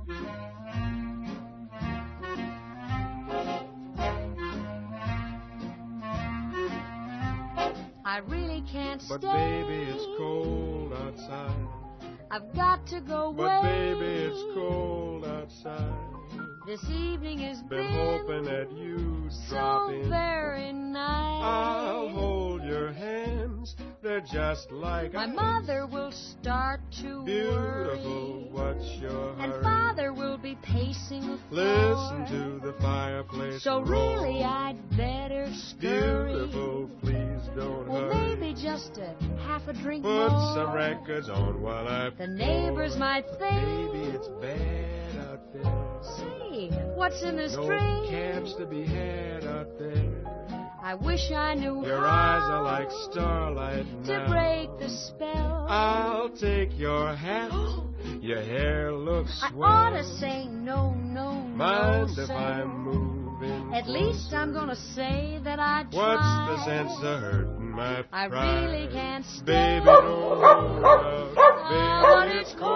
I really can't But stay. baby, it's cold outside. I've got to go away. But baby, it's cold outside. This evening has Been hoping that you'd drop so in. very nice. I'll hold your hands. They're just like My ice. mother will start to Beautiful, worry, what's your and hurry? Father will be pacing the Listen floor. to the fireplace So roar. really I'd better scurry. Beautiful, please don't Well, hurry. maybe just a half a drink Put more. some records on while I The neighbors might think, Baby, it's bad out there. say, what's in this No drink? cabs to be had out there. I wish I knew Your how eyes are like starlight to now. break the spell. I'll take your hat. Your hair looks I swell. ought to say no, no, Mind no, if sir. I'm moving? At least I'm gonna say that I tried. What's the sense of hurting my I pride? really can't stay. Baby, don't hold out. Oh, but Baby, it's it's cold